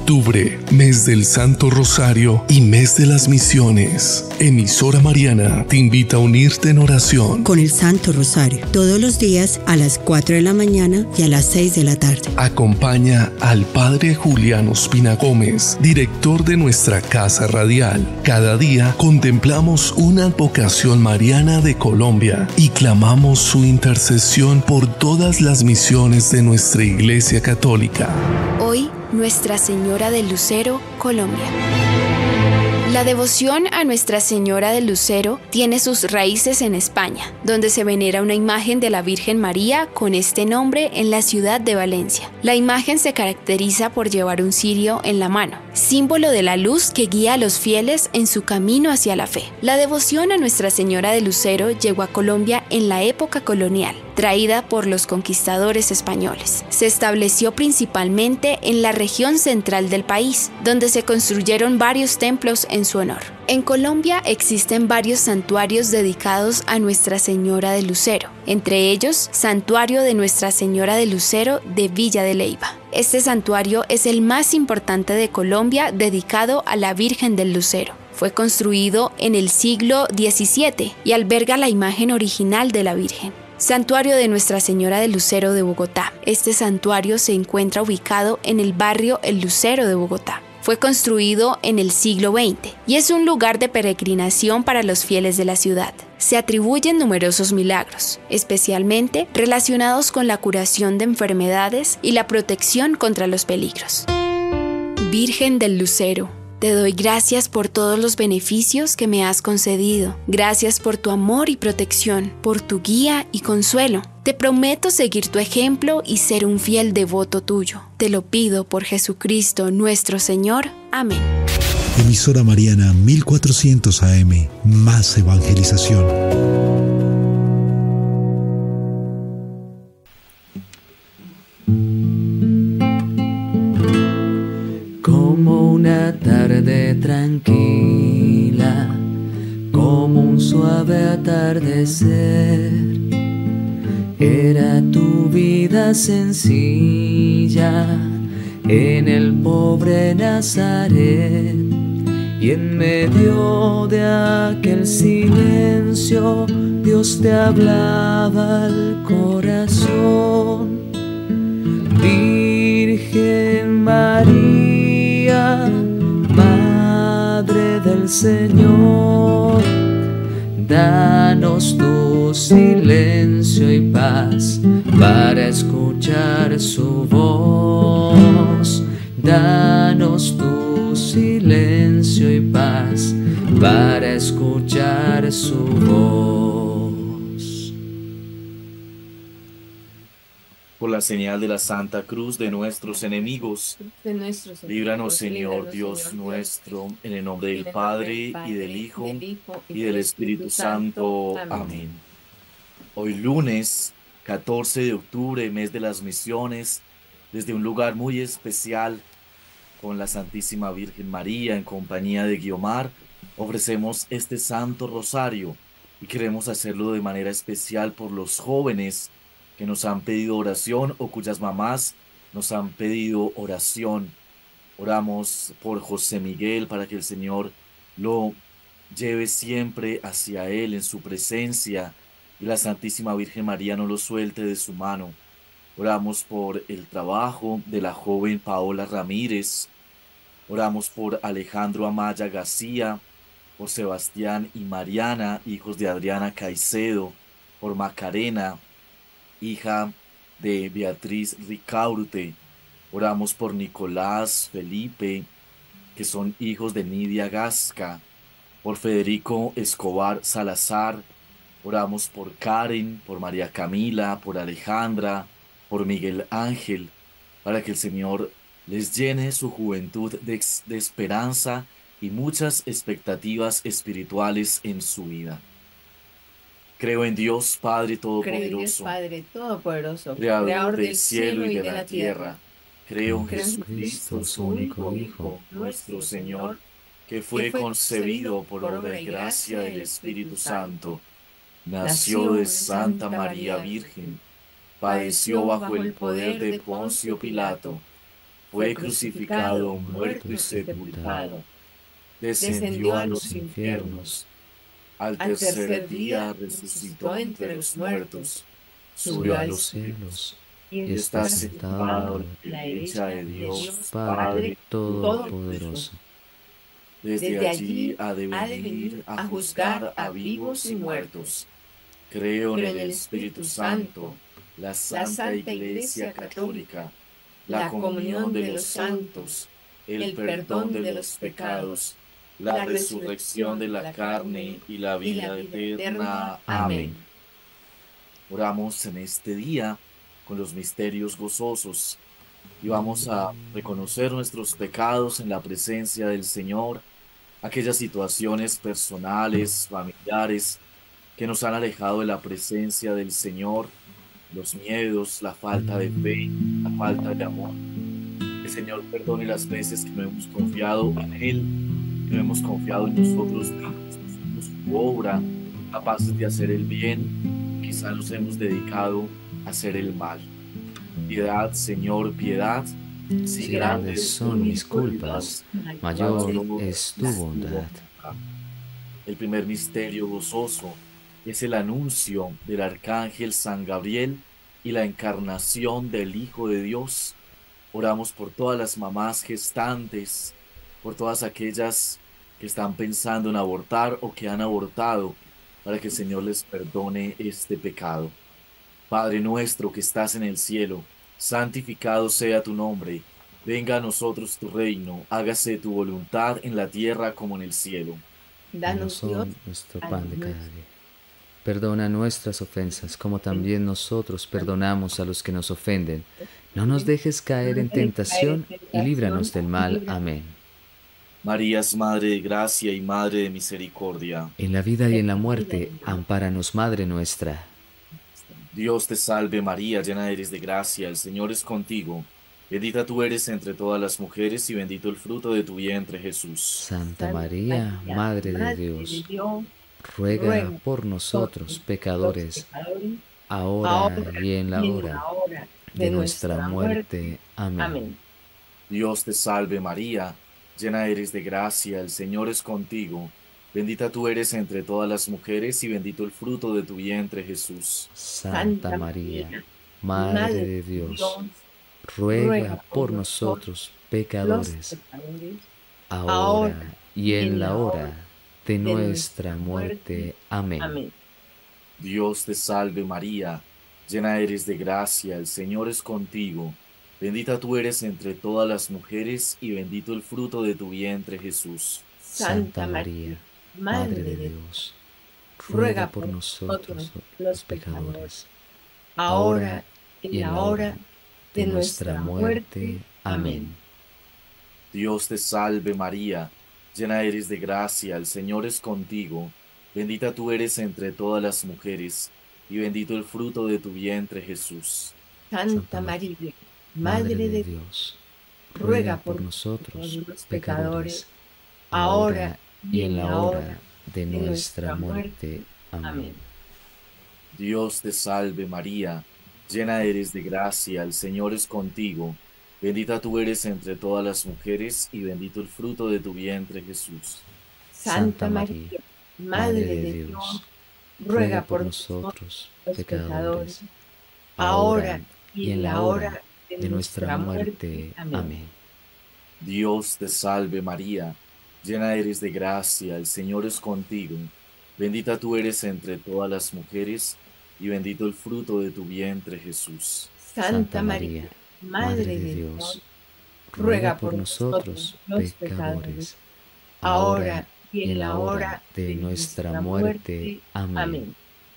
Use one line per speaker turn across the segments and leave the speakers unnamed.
octubre, mes del Santo Rosario y mes de las misiones. Emisora Mariana te invita a unirte en oración
con el Santo Rosario, todos los días a las 4 de la mañana y a las 6 de la tarde.
Acompaña al Padre Julián Ospina Gómez, director de nuestra Casa Radial. Cada día contemplamos una advocación mariana de Colombia y clamamos su intercesión por todas las misiones de nuestra Iglesia Católica.
Hoy, Nuestra Señora del Lucero, Colombia. La devoción a Nuestra Señora del Lucero tiene sus raíces en España, donde se venera una imagen de la Virgen María con este nombre en la ciudad de Valencia. La imagen se caracteriza por llevar un cirio en la mano, símbolo de la luz que guía a los fieles en su camino hacia la fe. La devoción a Nuestra Señora del Lucero llegó a Colombia en la época colonial, traída por los conquistadores españoles. Se estableció principalmente en la región central del país, donde se construyeron varios templos en su honor. En Colombia existen varios santuarios dedicados a Nuestra Señora del Lucero, entre ellos Santuario de Nuestra Señora del Lucero de Villa de Leyva. Este santuario es el más importante de Colombia dedicado a la Virgen del Lucero. Fue construido en el siglo XVII y alberga la imagen original de la Virgen. Santuario de Nuestra Señora del Lucero de Bogotá. Este santuario se encuentra ubicado en el barrio El Lucero de Bogotá. Fue construido en el siglo XX y es un lugar de peregrinación para los fieles de la ciudad. Se atribuyen numerosos milagros, especialmente relacionados con la curación de enfermedades y la protección contra los peligros. Virgen del Lucero, te doy gracias por todos los beneficios que me has concedido. Gracias por tu amor y protección, por tu guía y consuelo. Te prometo seguir tu ejemplo y ser un fiel devoto tuyo. Te lo pido por Jesucristo nuestro Señor. Amén.
Emisora Mariana 1400 AM. Más evangelización.
Como una tarde tranquila, como un suave atardecer, era tu vida sencilla en el pobre Nazaret, y en medio de aquel silencio Dios te hablaba al corazón. Virgen María, Madre del Señor, danos tu silencio y paz para escuchar su voz. Danos tu silencio y paz para escuchar su voz.
Por la señal de la Santa Cruz de nuestros enemigos, líbranos, Señor Dios nuestro, en el nombre del Padre, y del Hijo, y del Espíritu Santo. Amén. Hoy lunes, 14 de octubre, mes de las misiones, desde un lugar muy especial, con la Santísima Virgen María, en compañía de Guiomar, ofrecemos este Santo Rosario, y queremos hacerlo de manera especial por los jóvenes que nos han pedido oración o cuyas mamás nos han pedido oración. Oramos por José Miguel para que el Señor lo lleve siempre hacia Él en su presencia y la Santísima Virgen María no lo suelte de su mano. Oramos por el trabajo de la joven Paola Ramírez. Oramos por Alejandro Amaya García, por Sebastián y Mariana, hijos de Adriana Caicedo, por Macarena, hija de Beatriz Ricaurte. Oramos por Nicolás, Felipe, que son hijos de Nidia Gasca, por Federico Escobar Salazar. Oramos por Karen, por María Camila, por Alejandra, por Miguel Ángel, para que el Señor les llene su juventud de esperanza y muchas expectativas espirituales en su vida. Creo en Dios Padre Todopoderoso, Creador del cielo y de la tierra. Creo en Jesucristo, su único Hijo, nuestro Señor, que fue concebido por obra y gracia del Espíritu Santo. Nació de Santa María Virgen, padeció bajo el poder de Poncio Pilato, fue crucificado, muerto y sepultado, descendió a los infiernos, al tercer día resucitó entre los muertos, subió a los cielos y está sentado a la derecha de Dios Padre Todopoderoso. Desde allí ha de venir a juzgar a vivos y muertos. Creo en el Espíritu Santo, la Santa Iglesia Católica, la comunión de los santos, el perdón de los pecados, la resurrección de la carne y la vida eterna. Amén. Oramos en este día con los misterios gozosos y vamos a reconocer nuestros pecados en la presencia del Señor, aquellas situaciones personales, familiares, que nos han alejado de la presencia del Señor, los miedos, la falta de fe, la falta de amor. El Señor perdone las veces que no hemos confiado en Él, que no hemos confiado en nosotros mismos, en su obra, capaces de hacer el bien, quizá nos hemos dedicado a hacer el mal. Piedad, Señor, piedad.
Si grandes son mis culpas, mayor es tu bondad.
El primer misterio gozoso es el anuncio del arcángel San Gabriel y la encarnación del Hijo de Dios. Oramos por todas las mamás gestantes, por todas aquellas que están pensando en abortar o que han abortado, para que el Señor les perdone este pecado. Padre nuestro que estás en el cielo, santificado sea tu nombre. Venga a nosotros tu reino, hágase tu voluntad en la tierra como en el cielo.
Danos hoy nuestro pan de cada día. Perdona nuestras ofensas, como también nosotros perdonamos a los que nos ofenden. No nos dejes caer en tentación y líbranos del mal. Amén.
María es Madre de gracia y Madre de misericordia.
En la vida y en la muerte, ampáranos, Madre nuestra.
Dios te salve María, llena eres de gracia, el Señor es contigo. Bendita tú eres entre todas las mujeres y bendito el fruto de tu vientre, Jesús.
Santa María, Madre de Dios, ruega por nosotros pecadores, ahora y en la hora de nuestra muerte. Amén.
Dios te salve María, llena eres de gracia, el Señor es contigo. Bendita tú eres entre todas las mujeres y bendito el fruto de tu vientre, Jesús.
Santa María, Madre de Dios, ruega por nosotros pecadores, ahora y en la hora de nuestra muerte. Amén.
Dios te salve María, llena eres de gracia, el Señor es contigo. Bendita tú eres entre todas las mujeres y bendito el fruto de tu vientre, Jesús.
Santa María, Madre de Dios, ruega por nosotros los pecadores, ahora y en la hora de nuestra muerte. Amén.
Dios te salve María, llena eres de gracia, el Señor es contigo. Bendita tú eres entre todas las mujeres, y bendito el fruto de tu vientre, Jesús.
Santa María, Madre de Dios, ruega por nosotros los pecadores, ahora
y en la hora de nuestra muerte. Amén.
Dios te salve María, llena eres de gracia, el Señor es contigo. Bendita tú eres entre todas las mujeres y bendito el fruto de tu vientre, Jesús.
Santa María, Madre de Dios, ruega por nosotros los pecadores, ahora y en la hora de nuestra muerte. Amén.
Dios te salve María, llena eres de gracia, el Señor es contigo. Bendita tú eres entre todas las mujeres y bendito el fruto de tu vientre, Jesús.
Santa María, Madre de Dios, ruega por nosotros los pecadores, ahora y en la hora de nuestra muerte. Amén.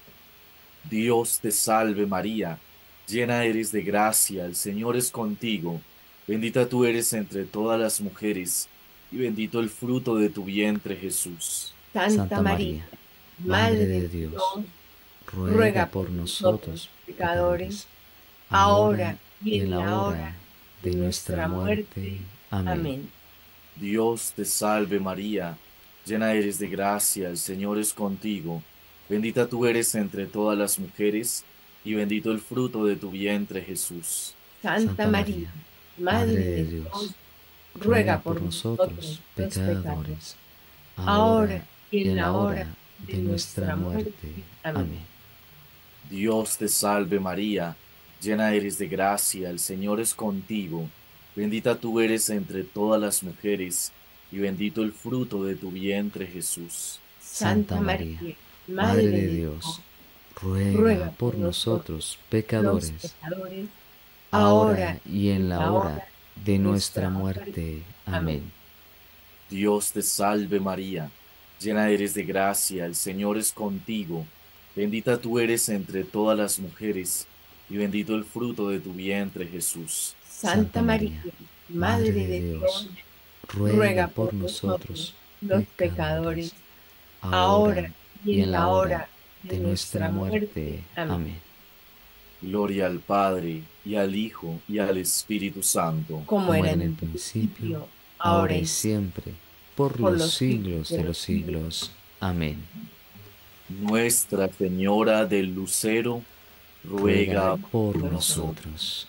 Dios te salve María, llena eres de gracia, el Señor es contigo. Bendita tú eres entre todas las mujeres y bendito el fruto de tu vientre, Jesús.
Santa María, Madre de Dios, ruega por nosotros pecadores, ahora y en la hora de nuestra muerte. Amén.
Dios te salve María, llena eres de gracia, el Señor es contigo. Bendita tú eres entre todas las mujeres y bendito el fruto de tu vientre, Jesús.
Santa María,
Madre de Dios, ruega por nosotros pecadores, ahora y en la hora de nuestra muerte. Amén.
Dios te salve María, llena eres de gracia, el Señor es contigo. Bendita tú eres entre todas las mujeres, y bendito el fruto de tu vientre Jesús.
Santa María, Madre de Dios, ruega por nosotros pecadores, ahora y en la hora de nuestra muerte. Amén.
Dios te salve María, llena eres de gracia, el Señor es contigo. Bendita tú eres entre todas las mujeres, y bendito el fruto de tu vientre Jesús.
Santa María, Madre de Dios, ruega por nosotros los pecadores, ahora y en la hora de nuestra muerte. Amén.
Gloria al Padre, y al Hijo, y al Espíritu Santo.
Como era en el principio, ahora y siempre, por los siglos de los siglos. Amén.
Nuestra Señora del Lucero, ruega
por nosotros.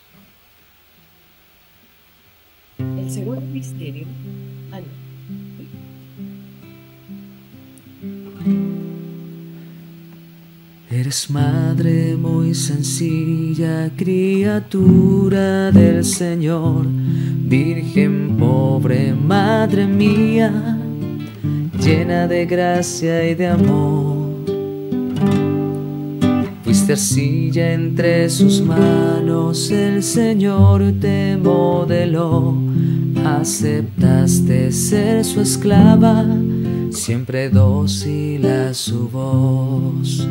El segundo misterio.
Eres madre muy sencilla, criatura del Señor, virgen pobre, madre mía, llena de gracia y de amor. Fuiste arcilla entre sus manos, el Señor te modeló, aceptaste ser su esclava, siempre dócil a su voz.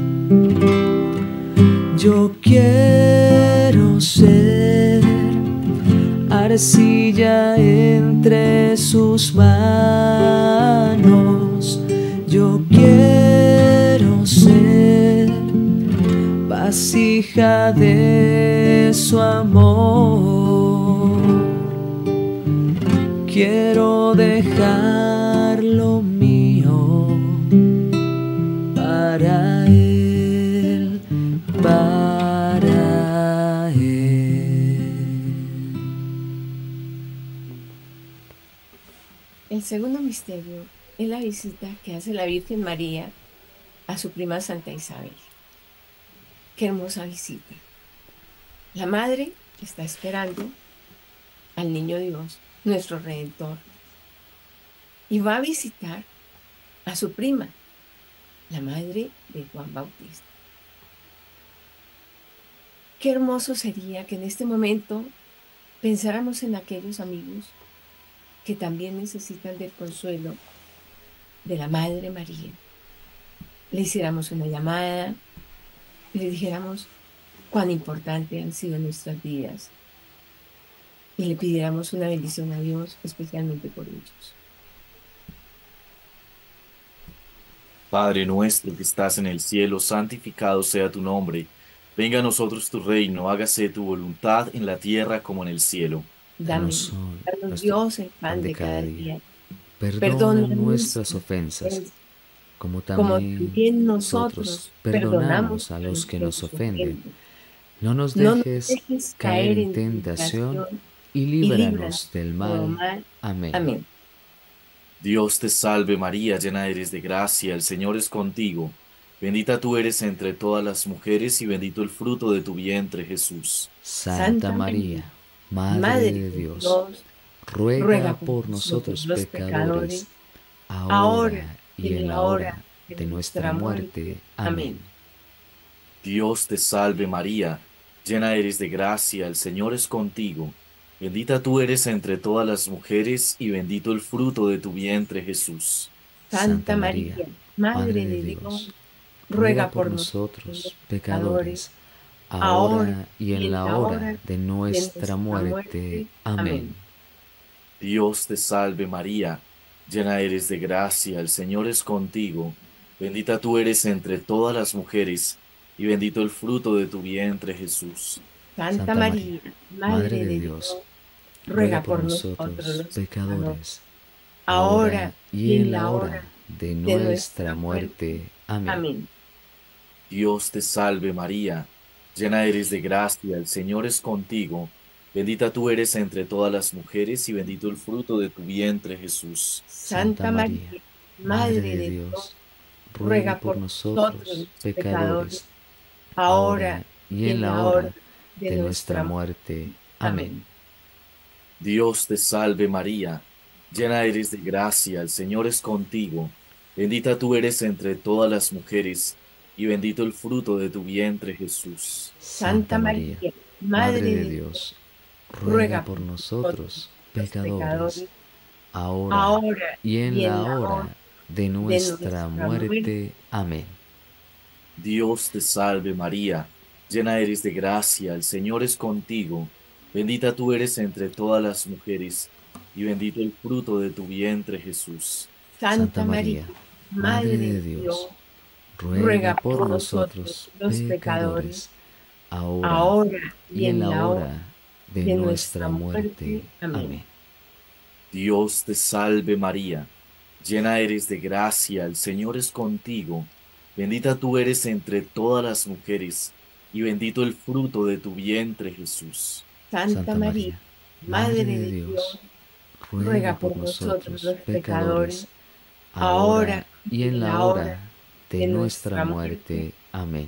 Yo quiero ser arcilla entre sus manos. Yo quiero ser vasija de su amor. Quiero dejar lo mío para Él, para Él.
El segundo misterio es la visita que hace la Virgen María a su prima Santa Isabel. Qué hermosa visita. La madre está esperando al niño Dios, nuestro Redentor, y va a visitar a su prima, la madre de Juan Bautista. Qué hermoso sería que en este momento pensáramos en aquellos amigos que también necesitan del consuelo de la Madre María. Le hiciéramos una llamada y le dijéramos cuán importante han sido nuestras vidas y le pidiéramos una bendición a Dios especialmente por ellos.
Padre nuestro que estás en el cielo, santificado sea tu nombre. Venga a nosotros tu reino, hágase tu voluntad en la tierra como en el cielo.
Danos, Dios, el pan de cada día.
Perdona nuestras ofensas, como también nosotros perdonamos a los que nos ofenden. No nos dejes caer en tentación y líbranos del mal. Amén.
Dios te salve María, llena eres de gracia, el Señor es contigo. Bendita tú eres entre todas las mujeres y bendito el fruto de tu vientre, Jesús.
Santa María, Madre de Dios, ruega por nosotros pecadores, ahora y en la hora de nuestra muerte. Amén.
Dios te salve María, llena eres de gracia, el Señor es contigo. Bendita tú eres entre todas las mujeres y bendito el fruto de tu vientre, Jesús.
Santa María, Madre de Dios, ruega por nosotros pecadores, ahora y en la hora de nuestra muerte. Amén.
Dios te salve María, llena eres de gracia, el Señor es contigo. Bendita tú eres entre todas las mujeres y bendito el fruto de tu vientre, Jesús.
Santa María, Madre de Dios, ruega por
nosotros
nosotros
pecadores,
ahora
y en la hora de nuestra muerte. Amén.
Dios te salve María, llena eres de gracia, el Señor es contigo. Bendita tú eres entre todas las mujeres y bendito el fruto de tu vientre, Jesús.
Santa María, Madre de Dios, ruega por nosotros pecadores, ahora y en la hora de nuestra muerte. Amén.
Dios te salve María, llena eres de gracia, el Señor es contigo. Bendita tú eres entre todas las mujeres y bendito el fruto de tu vientre, Jesús.
Santa María, Madre de Dios, ruega por nosotros pecadores, ahora y en la hora de nuestra muerte. Amén.
Dios te salve María, llena eres de gracia, el Señor es contigo. Bendita tú eres entre todas las mujeres y bendito el fruto de tu vientre, Jesús.
Santa María, Madre de Dios, ruega por nosotros los pecadores, ahora y en la hora de nuestra muerte. Amén.
Dios te salve María, llena eres de gracia, el Señor es contigo. Bendita tú eres entre todas las mujeres y bendito el fruto de tu vientre, Jesús.
Santa María, Madre de Dios, ruega por nosotros los pecadores, ahora y en la hora de nuestra muerte. Amén.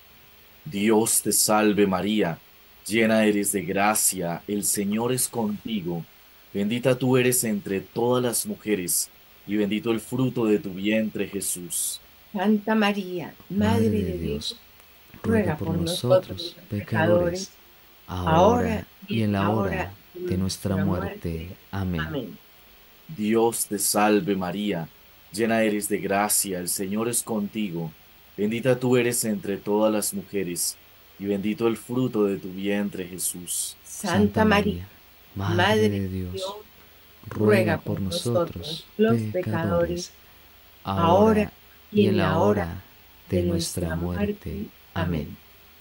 Dios te salve María, llena eres de gracia, el Señor es contigo. Bendita tú eres entre todas las mujeres y bendito el fruto de tu vientre, Jesús.
Santa María, Madre de Dios, ruega por nosotros pecadores, ahora y en la hora de nuestra muerte. Amén.
Dios te salve María, llena eres de gracia, el Señor es contigo. Bendita tú eres entre todas las mujeres y bendito el fruto de tu vientre, Jesús.
Santa María, Madre de Dios, ruega por nosotros los pecadores, ahora y en la hora de nuestra muerte. Amén.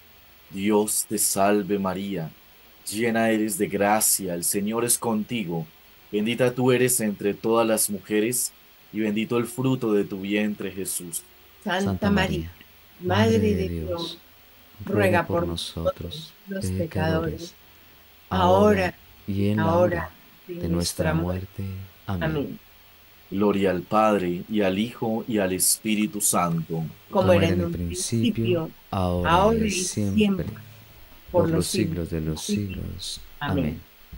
Dios te salve María, llena eres de gracia, el Señor es contigo. Bendita tú eres entre todas las mujeres y bendito el fruto de tu vientre, Jesús.
Santa María, Madre de Dios, ruega por nosotros los pecadores, ahora y en la hora de nuestra muerte. Amén.
Gloria al Padre, y al Hijo, y al Espíritu Santo.
Como era en un principio, ahora y siempre, por los siglos de los siglos. Amén.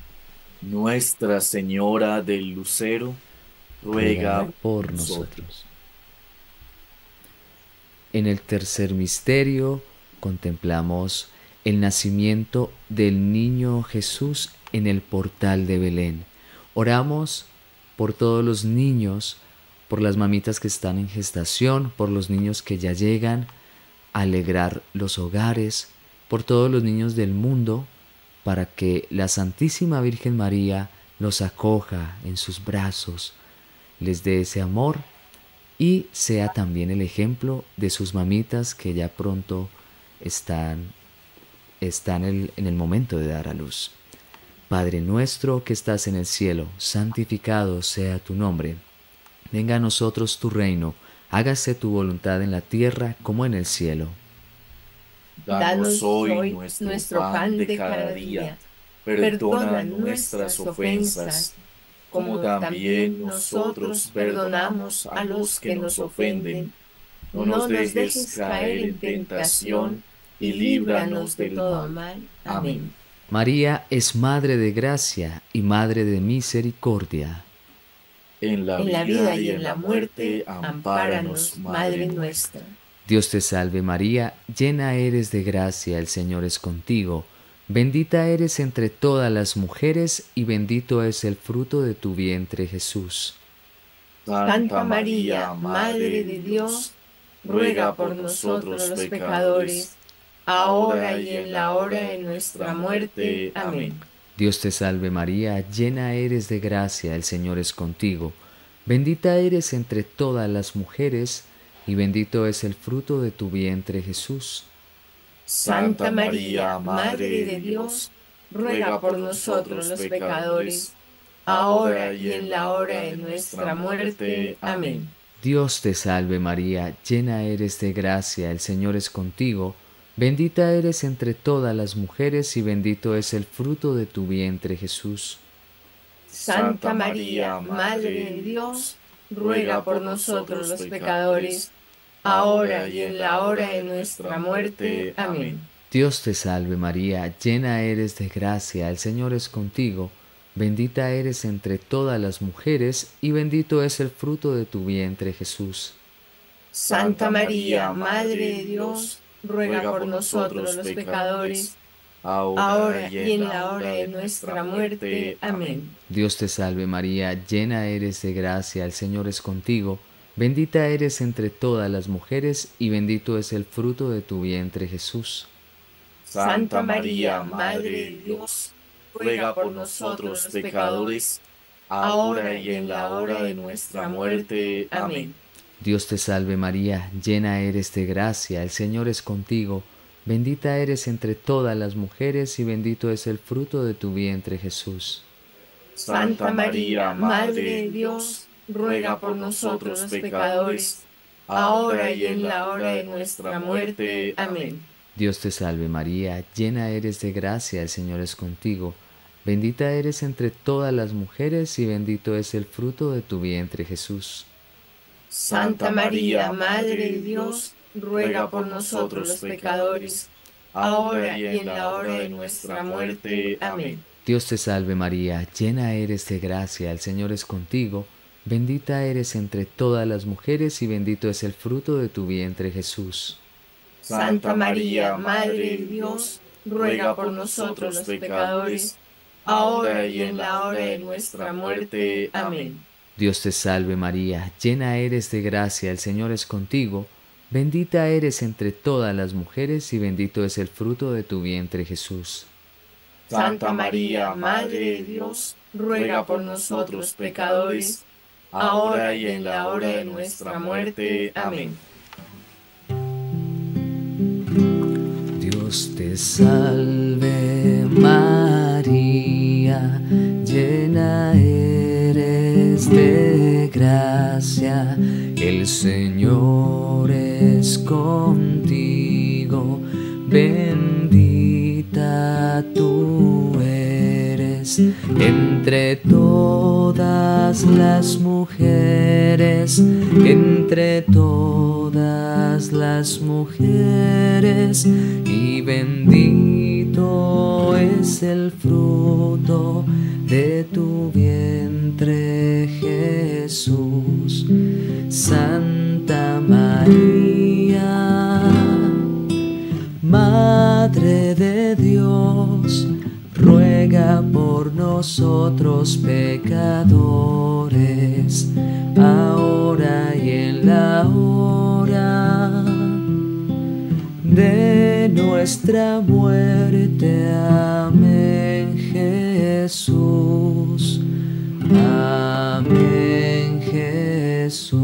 Nuestra Señora del Lucero, ruega
por nosotros. En el tercer misterio contemplamos el nacimiento del niño Jesús en el portal de Belén. Oramos por todos los niños, por las mamitas que están en gestación, por los niños que ya llegan a alegrar los hogares, por todos los niños del mundo, para que la Santísima Virgen María los acoja en sus brazos, les dé ese amor y sea también el ejemplo de sus mamitas que ya pronto están en el momento de dar a luz. Padre nuestro que estás en el cielo, santificado sea tu nombre. Venga a nosotros tu reino, hágase tu voluntad en la tierra como en el cielo.
Danos hoy nuestro pan de cada día. Perdona nuestras ofensas, como también nosotros perdonamos a los que nos ofenden. No nos dejes caer en tentación y líbranos de todo mal. Amén.
María es Madre de Gracia y Madre de Misericordia.
En la vida y en la muerte, ampáranos, Madre nuestra.
Dios te salve María, llena eres de gracia, el Señor es contigo. Bendita eres entre todas las mujeres y bendito es el fruto de tu vientre, Jesús.
Santa María, Madre de Dios, ruega por nosotros los pecadores, ahora y en la hora de nuestra muerte. Amén.
Dios te salve María, llena eres de gracia, el Señor es contigo. Bendita eres entre todas las mujeres y bendito es el fruto de tu vientre, Jesús.
Santa María, Madre de Dios, ruega por nosotros los pecadores, ahora y en la hora de nuestra muerte. Amén.
Dios te salve María, llena eres de gracia, el Señor es contigo.
Bendita eres entre todas las mujeres y bendito es el fruto de tu vientre, Jesús.
Santa María, Madre de Dios, ruega por nosotros los pecadores, ahora y en la hora de nuestra muerte. Amén.
Dios te salve María, llena eres de gracia, el Señor es contigo. Bendita eres entre todas las mujeres y bendito es el fruto de tu vientre, Jesús.
Santa María, Madre de Dios, ruega por nosotros los pecadores, ahora y en la hora de nuestra muerte. Amén.
Dios te salve María, llena eres de gracia, el Señor es contigo. Bendita eres entre todas las mujeres y bendito es el fruto de tu vientre, Jesús.
Santa María, Madre de Dios, ruega por nosotros los pecadores, ahora y en la hora de nuestra muerte. Amén.
Dios te salve María, llena eres de gracia, el Señor es contigo. Bendita eres entre todas las mujeres y bendito es el fruto de tu vientre, Jesús.
Santa María, Madre de Dios, ruega por nosotros los pecadores, ahora y en la hora de nuestra muerte. Amén.
Dios te salve María, llena eres de gracia, el Señor es contigo. Bendita eres entre todas las mujeres y bendito es el fruto de tu vientre, Jesús.
Santa María, Madre de Dios, ruega por nosotros los pecadores, ahora y en la hora de nuestra muerte. Amén.
Dios te salve María, llena eres de gracia, el Señor es contigo. Bendita eres entre todas las mujeres y bendito es el fruto de tu vientre, Jesús.
Santa María, Madre de Dios, ruega por nosotros los pecadores, ahora y en la hora de nuestra muerte. Amén.
Dios te salve María, llena eres de gracia, el Señor es contigo. Bendita eres entre todas las mujeres y bendito es el fruto de tu vientre, Jesús.
Santa María, Madre de Dios, ruega por nosotros pecadores, ahora y en la hora de nuestra muerte. Amén.
Dios te salve María, llena eres de gracia, el Señor es contigo, bendita tú eres entre todas las mujeres, entre todas las mujeres, y bendito es el fruto de tu vientre, Jesús. Santa María, Madre de Dios, ruega por nosotros pecadores, ahora y en la hora de nuestra muerte. Amén, Jesús. Amén, Jesús.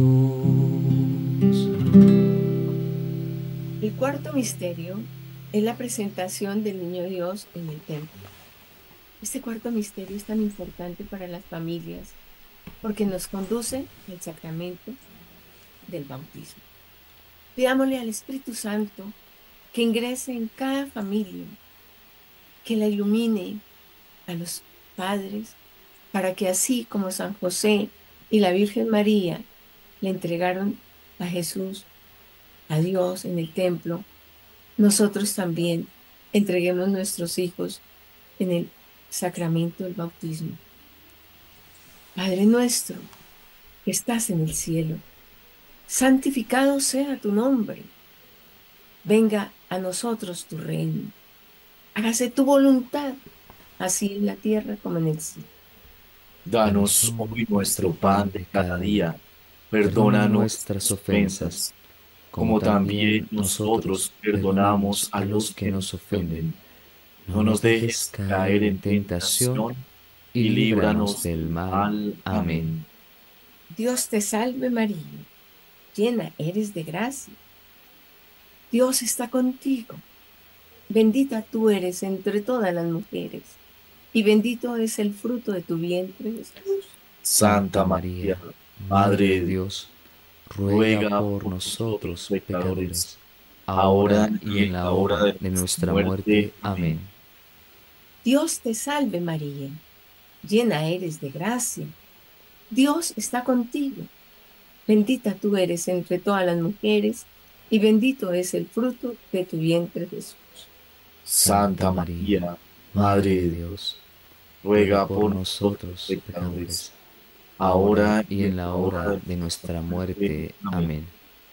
El cuarto misterio es la presentación del Niño Dios en el templo. Este cuarto misterio es tan importante para las familias porque nos conduce al sacramento del bautismo. Pidámosle al Espíritu Santo que ingrese en cada familia, que la ilumine a los padres, para que así como San José y la Virgen María le entregaron a Jesús, a Dios en el templo, nosotros también entreguemos nuestros hijos en el sacramento del bautismo. Padre nuestro, que estás en el cielo, santificado sea tu nombre. Venga a nosotros tu reino. Hágase tu voluntad, así en la tierra como en el cielo.
Danos hoy nuestro pan de cada día. Perdona nuestras ofensas, como también nosotros perdonamos a los que nos ofenden. No nos dejes caer en tentación y líbranos del mal. Amén.
Dios te salve María, llena eres de gracia. Dios está contigo. Bendita tú eres entre todas las mujeres, y bendito es el fruto de tu vientre, Jesús.
Santa María, Madre de Dios, ruega por nosotros pecadores,
ahora y en la hora de nuestra muerte. Amén.
Dios te salve María, llena eres de gracia. Dios está contigo. Bendita tú eres entre todas las mujeres, y bendito es el fruto de tu vientre Jesús.
Santa María, Madre de Dios, ruega por nosotros pecadores, ahora y en la hora de nuestra muerte. Amén.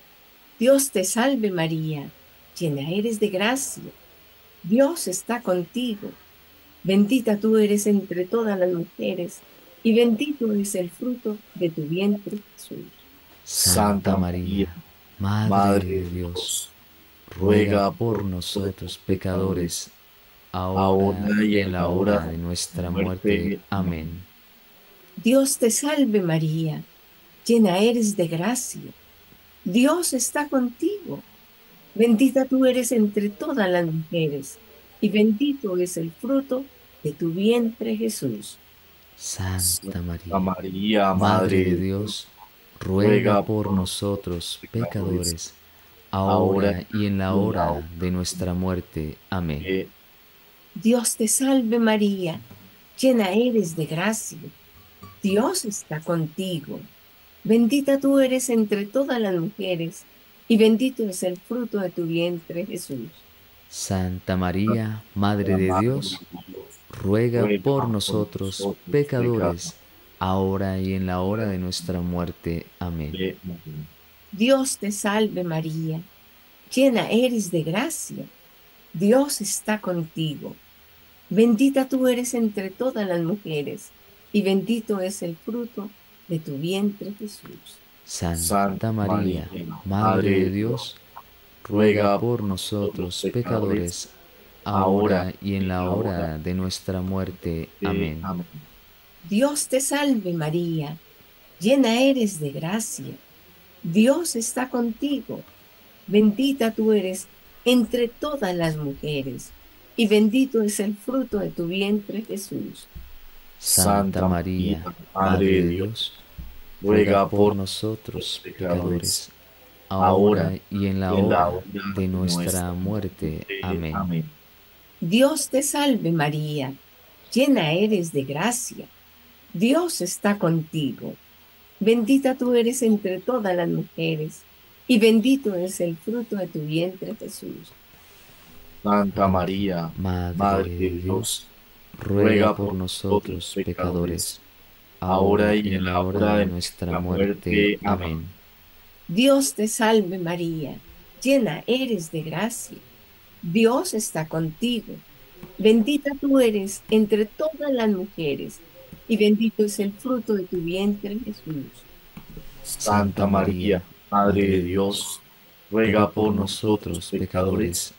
Dios te salve María, llena eres de gracia. Dios está contigo. Bendita tú eres entre todas las mujeres, y bendito es el fruto de tu vientre Jesús.
Santa María, Madre de Dios, ruega por nosotros pecadores, ahora y en la hora de nuestra muerte. Amén.
Dios te salve María, llena eres de gracia. Dios está contigo. Bendita tú eres entre todas las mujeres, y bendito es el fruto de tu vientre Jesús.
Santa
María,
Madre de Dios, ruega por nosotros pecadores, ahora y en la hora de nuestra muerte. Amén.
Dios te salve María, llena eres de gracia. Dios está contigo. Bendita tú eres entre todas las mujeres, y bendito es el fruto de tu vientre Jesús.
Santa María, Madre de Dios, ruega por nosotros pecadores, ahora y en la hora de nuestra muerte. Amén.
Dios te salve María, llena eres de gracia. Dios está contigo. Bendita tú eres entre todas las mujeres, y bendito es el fruto de tu vientre Jesús.
Santa María, Madre de Dios, ruega por nosotros pecadores, ahora y en la hora de nuestra muerte. Amén.
Dios te salve María, llena eres de gracia. Dios está contigo. Bendita tú eres entre todas las mujeres, y bendito es el fruto de tu vientre Jesús.
Santa María, Madre de Dios, ruega por nosotros pecadores, ahora y en la hora de nuestra muerte. Amén.
Dios te salve María, llena eres de gracia. Dios está contigo. Bendita tú eres entre todas las mujeres, y bendito es el fruto de tu vientre Jesús.
Santa María, Madre de Dios, ruega por nosotros pecadores, ahora y en la hora de nuestra muerte. Amén.
Dios te salve María, llena eres de gracia. Dios está contigo. Bendita tú eres entre todas las mujeres, y bendito es el fruto de tu vientre Jesús.
Santa María, Madre de Dios, ruega por nosotros pecadores,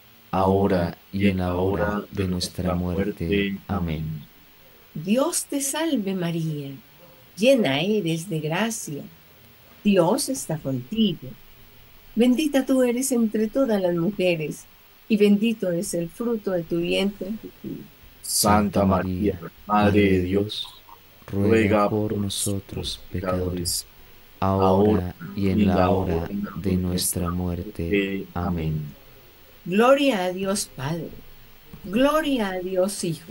ahora y en la hora de nuestra muerte. Amén.
Dios te salve María, llena eres de gracia. Dios está contigo. Bendita tú eres entre todas las mujeres, y bendito es el fruto de tu vientre Jesús.
Santa María, Madre de Dios, ruega por nosotros pecadores, ahora y en la hora de nuestra muerte. Amén.
Gloria a Dios Padre, gloria a Dios Hijo,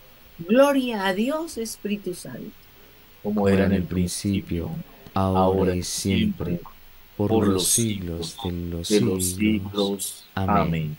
gloria a Dios Espíritu Santo.
Como era en el principio, ahora y siempre, por los siglos de los siglos. Amén.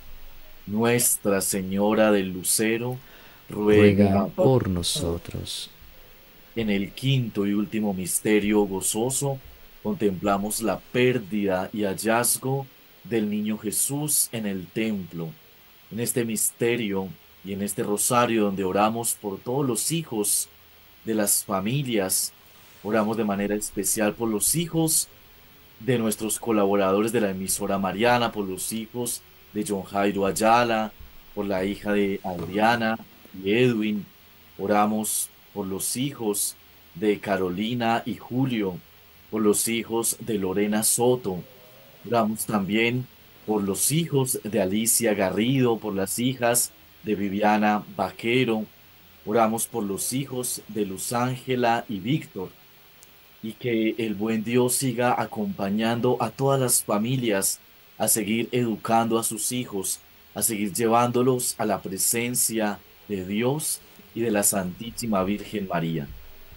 Nuestra Señora del Lucero, ruega
por nosotros.
En el quinto y último misterio gozoso, contemplamos la pérdida y hallazgo del niño Jesús en el templo. En este misterio y en este rosario donde oramos por todos los hijos de las familias, oramos de manera especial por los hijos de nuestros colaboradores de la emisora Mariana, por los hijos de John Jairo Ayala, por la hija de Adriana y Edwin. Oramos por los hijos de Carolina y Julio, por los hijos de Lorena Soto. Oramos también por los hijos de Alicia Garrido, por las hijas de Viviana Vaquero. Oramos por los hijos de Luz Ángela y Víctor. Y que el buen Dios siga acompañando a todas las familias a seguir educando a sus hijos, a seguir llevándolos a la presencia de Dios y de la Santísima Virgen María.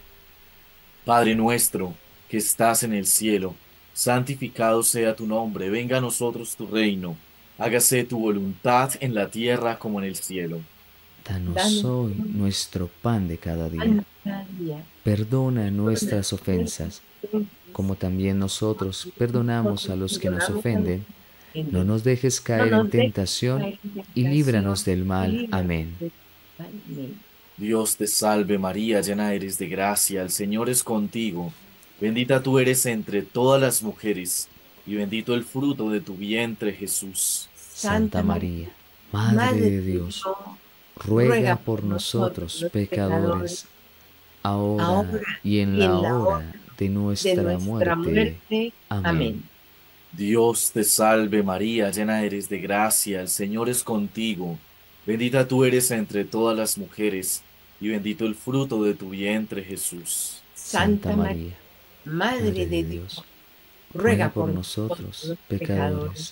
Padre nuestro, que estás en el cielo, santificado sea tu nombre, venga a nosotros tu reino, hágase tu voluntad en la tierra como en el cielo.
Danos hoy nuestro pan de cada día. Perdona nuestras ofensas, como también nosotros perdonamos a los que nos ofenden. No nos dejes caer en tentación y líbranos del mal. Amén.
Dios te salve María, llena eres de gracia, el Señor es contigo. Bendita tú eres entre todas las mujeres, y bendito el fruto de tu vientre, Jesús.
Santa María, Madre de Dios, ruega por nosotros pecadores, ahora y en la hora de nuestra muerte. Amén.
Dios te salve María, llena eres de gracia, el Señor es contigo. Bendita tú eres entre todas las mujeres, y bendito el fruto de tu vientre, Jesús.
Santa María, Madre de Dios, ruega por nosotros pecadores,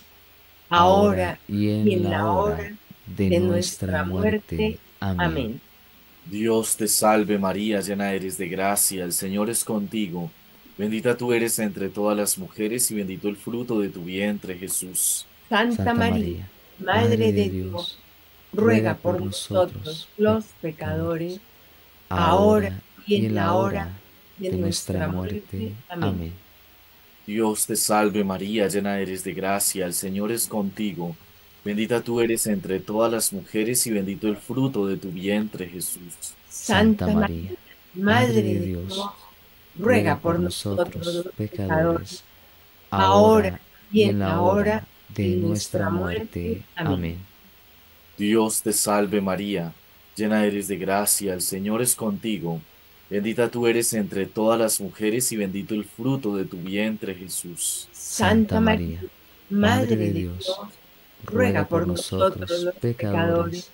ahora y en la hora de nuestra muerte. Amén.
Dios te salve María, llena eres de gracia, el Señor es contigo. Bendita tú eres entre todas las mujeres y bendito el fruto de tu vientre, Jesús.
Santa María, Madre de Dios, ruega por nosotros los pecadores, ahora y en la hora de nuestra muerte. Amén.
Dios te salve María, llena eres de gracia, el Señor es contigo. Bendita tú eres entre todas las mujeres y bendito el fruto de tu vientre, Jesús.
Santa María, Madre de Dios, ruega por nosotros los pecadores, ahora y en la hora de nuestra muerte. Amén.
Dios te salve María, llena eres de gracia, el Señor es contigo. Bendita tú eres entre todas las mujeres y bendito el fruto de tu vientre, Jesús.
Santa María, Madre de Dios, ruega por nosotros los pecadores,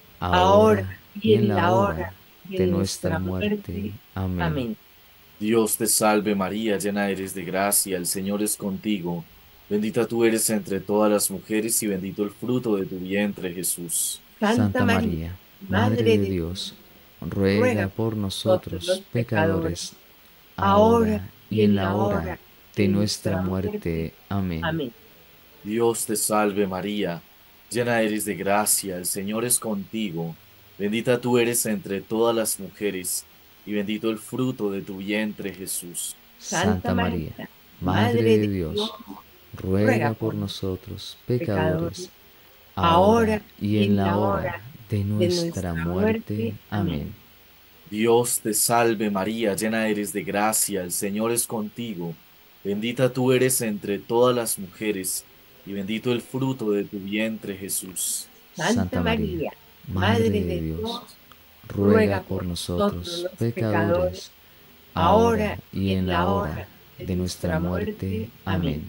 ahora y en la hora de nuestra muerte. Amén.
Dios te salve María, llena eres de gracia, el Señor es contigo. Bendita tú eres entre todas las mujeres y bendito el fruto de tu vientre, Jesús.
Santa María, Madre de Dios, ruega por nosotros pecadores, ahora y en la hora de nuestra muerte. Amén.
Dios te salve María, llena eres de gracia, el Señor es contigo. Bendita tú eres entre todas las mujeres y bendito el fruto de tu vientre, Jesús.
Santa María, Madre de Dios, ruega por nosotros pecadores, ahora y en la hora de nuestra muerte. Amén.
Dios te salve María, llena eres de gracia, el Señor es contigo. Bendita tú eres entre todas las mujeres, y bendito el fruto de tu vientre, Jesús.
Santa María, Madre de Dios, ruega por nosotros pecadores, ahora y en la hora de nuestra muerte. Amén.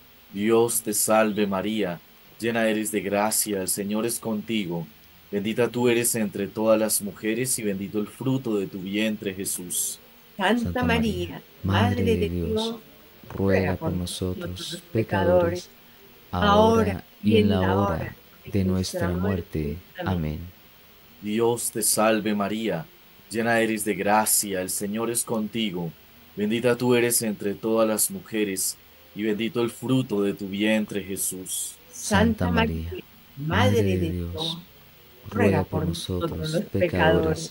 Dios te salve María, llena eres de gracia, el Señor es contigo. Bendita tú eres entre todas las mujeres y bendito el fruto de tu vientre, Jesús.
Santa María, Madre de Dios, ruega por nosotros pecadores, ahora y en la hora de nuestra muerte. Amén.
Dios te salve María, llena eres de gracia, el Señor es contigo. Bendita tú eres entre todas las mujeres y bendito el fruto de tu vientre, Jesús.
Santa María, Madre de Dios, ruega por nosotros los pecadores,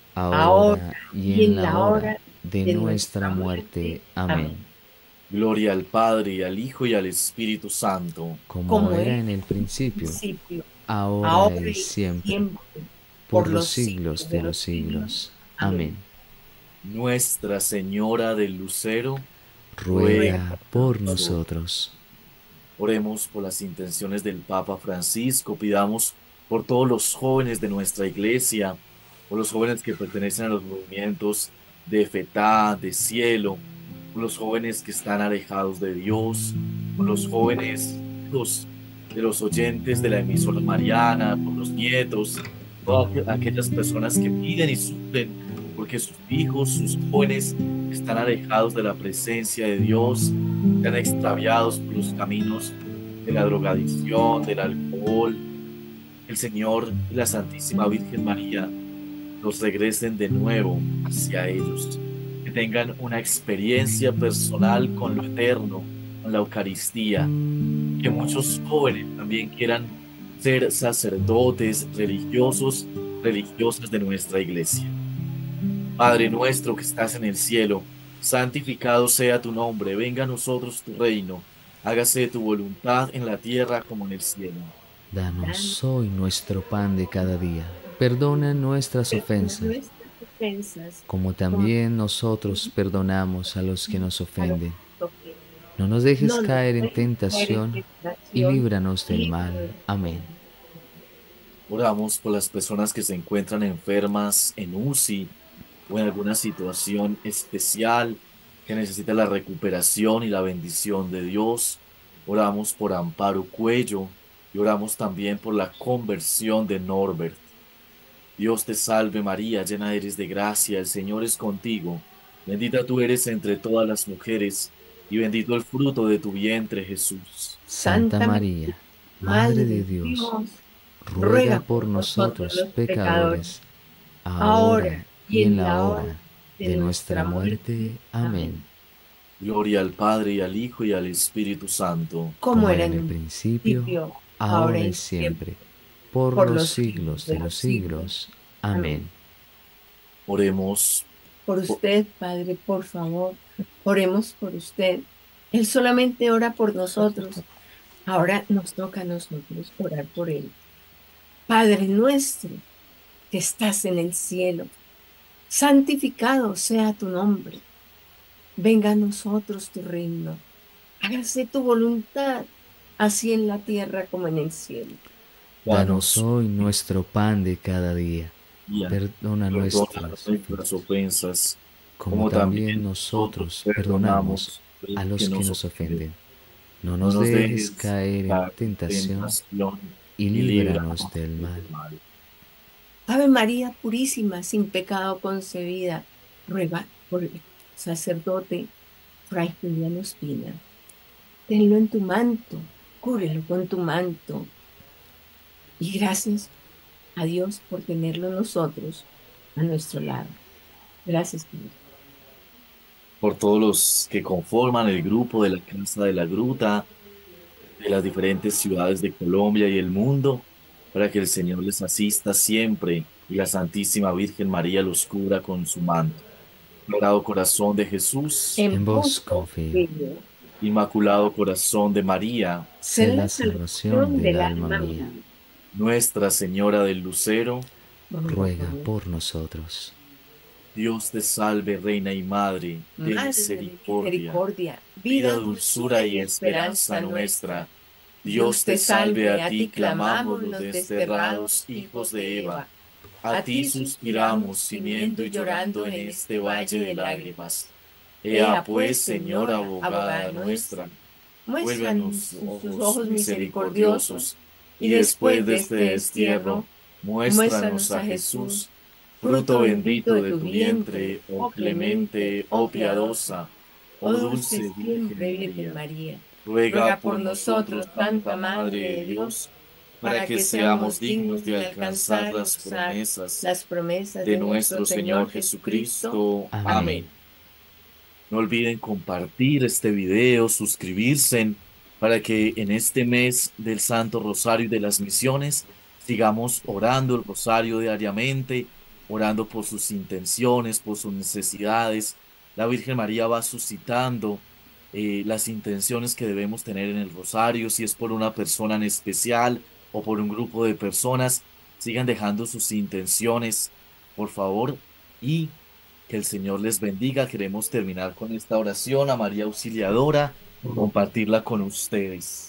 ahora y en la hora de nuestra muerte. Amén.
Gloria al Padre, y al Hijo, y al Espíritu Santo.
Como era en el principio, ahora y siempre, por los siglos de los siglos. Amén.
Nuestra Señora del Lucero,
ruega por nosotros.
Oremos por las intenciones del Papa Francisco, pidamos por todos los jóvenes de nuestra iglesia, por los jóvenes que pertenecen a los movimientos de Fetá, de Cielo, por los jóvenes que están alejados de Dios, por los jóvenes de los oyentes de la emisora mariana, por los nietos, todas aquellas personas que piden y sufren porque sus hijos, sus jóvenes están alejados de la presencia de Dios, están extraviados por los caminos de la drogadicción, del alcohol. El Señor y la Santísima Virgen María los regresen de nuevo hacia ellos, que tengan una experiencia personal con lo eterno, con la Eucaristía, que muchos jóvenes también quieran ser sacerdotes religiosos, religiosas de nuestra iglesia. Padre nuestro que estás en el cielo, santificado sea tu nombre, venga a nosotros tu reino, hágase tu voluntad en la tierra como en el cielo.
Danos hoy nuestro pan de cada día. Perdona nuestras ofensas, como también nosotros perdonamos a los que nos ofenden. No nos dejes caer en tentación y líbranos del mal. Amén.
Oramos por las personas que se encuentran enfermas en UCI o en alguna situación especial que necesita la recuperación y la bendición de Dios. Oramos por Amparo Cuello y oramos también por la conversión de Norbert. Dios te salve María, llena eres de gracia, el Señor es contigo. Bendita tú eres entre todas las mujeres y bendito el fruto de tu vientre, Jesús.
Santa María, Madre de Dios, ruega por nosotros los pecadores, ahora y en la hora de nuestra muerte. Amén.
Gloria al Padre, y al Hijo, y al Espíritu Santo.
Como era en el principio, ahora y siempre, por los siglos de los siglos. Amén.
Oremos.
Por usted, Padre, por favor, oremos por usted. Él solamente ora por nosotros. Ahora nos toca a nosotros orar por él. Padre nuestro, que estás en el cielo, santificado sea tu nombre. Venga a nosotros tu reino. Hágase tu voluntad, así en la tierra como en el cielo.
Danos hoy nuestro pan de cada día. Perdona nuestras
ofensas,
como también nosotros perdonamos a los que nos ofenden. No nos dejes caer en tentación y líbranos del mal.
Ave María purísima, sin pecado concebida, ruega por el sacerdote Fray Julián Ospina. Tenlo en tu manto, cúbrelo con tu manto. Y gracias a Dios por tenerlo nosotros a nuestro lado. Gracias, Padre.
Por todos los que conforman el grupo de la Casa de la Gruta, de las diferentes ciudades de Colombia y el mundo, para que el Señor les asista siempre y la Santísima Virgen María los cubra con su manto. Sagrado Corazón de Jesús,
en vos confío.
Inmaculado Corazón de María,
sé la salvación del alma mía.
Nuestra Señora del Lucero,
ruega por nosotros.
Dios te salve, Reina y Madre de misericordia, vida, dulzura y esperanza nuestra. Dios te salve, a ti clamamos los desterrados hijos de Eva. A ti suspiramos, gimiendo y llorando en este valle de lágrimas. Ea pues, Señora abogada nuestra, muéstranos tus ojos misericordiosos, y después de este destierro, muéstranos a Jesús, fruto bendito de tu vientre, oh clemente, oh piadosa, oh dulce Virgen María. Ruega por nosotros, Santa Madre de Dios, para que seamos dignos de alcanzar las promesas de nuestro Señor Jesucristo. Amén. No olviden compartir este video, suscribirse, para que en este mes del Santo Rosario y de las Misiones sigamos orando el Rosario diariamente, orando por sus intenciones, por sus necesidades. La Virgen María va suscitando las intenciones que debemos tener en el Rosario, si es por una persona en especial o por un grupo de personas. Sigan dejando sus intenciones, por favor, y que el Señor les bendiga. Queremos terminar con esta oración a María Auxiliadora, compartirla con ustedes.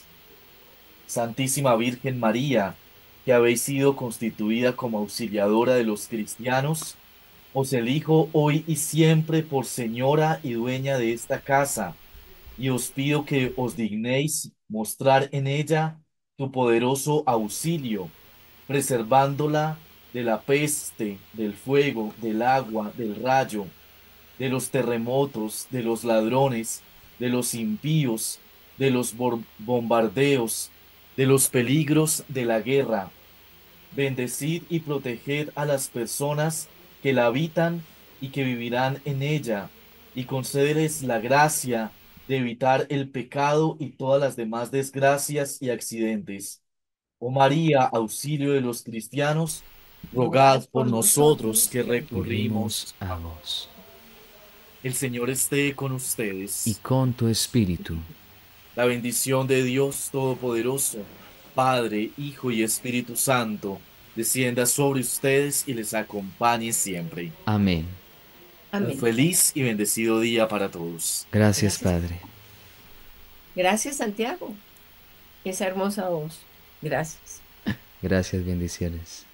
Santísima Virgen María, que habéis sido constituida como auxiliadora de los cristianos, os elijo hoy y siempre por señora y dueña de esta casa, y os pido que os dignéis mostrar en ella tu poderoso auxilio, preservándola de la peste, del fuego, del agua, del rayo, de los terremotos, de los ladrones, de los impíos, de los bombardeos, de los peligros de la guerra. Bendecid y proteged a las personas que la habitan y que vivirán en ella, y concédeles la gracia de evitar el pecado y todas las demás desgracias y accidentes. Oh María, auxilio de los cristianos, rogad por nosotros que recurrimos
a vos.
El Señor esté con
Y
ustedes.
con tu espíritu.
La bendición de Dios Todopoderoso, Padre, Hijo y Espíritu Santo, descienda sobre ustedes y les acompañe siempre.
Amén.
Un feliz y bendecido día para todos.
Gracias, Padre.
Gracias, Santiago. Esa hermosa voz. Gracias.
Gracias, bendiciones.